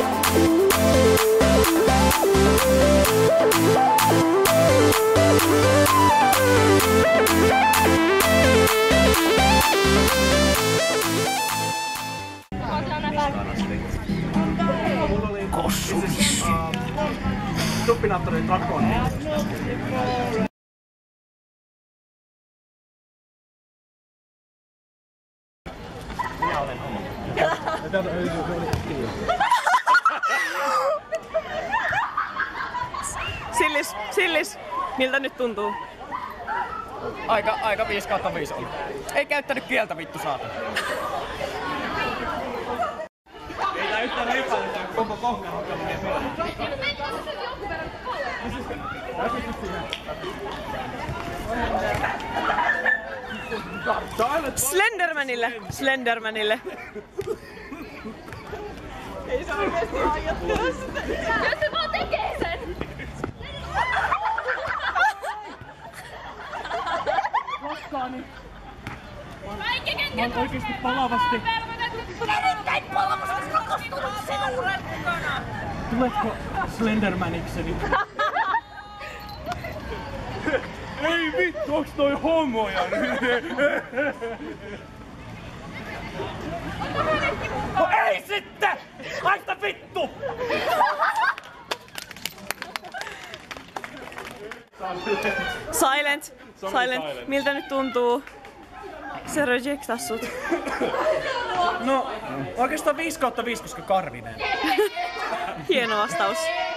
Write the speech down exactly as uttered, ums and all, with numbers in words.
Kossuvissi. Tuppinaattori trakoni. Minä olen homo. Sillis, Sillis, miltä nyt tuntuu? Aika, aika viisi kautta viisi on. Ei käyttänyt kieltä vittu saatana. Ei tää yhtään epäilytä koko kohkan hakeminen pelaa. Slendermanille! Slendermanille! Ei se oikeesti ajattele sitä. Jos se vaan tekee sen! Rakkaani. Kaikki ketkä Mä oon oikeesti palavasti. Erittäin palavasti rakastunut sinulle mukana! Tuletko Slendermanikseni? Ei vittu, onks toi homoja nyt? No ei sitten! Haista vittu! Silent! Silent! Miltä nyt tuntuu? Se rejectas sut. No, oikeastaan viisi kautta viisi, koska Karvinen. Hieno vastaus.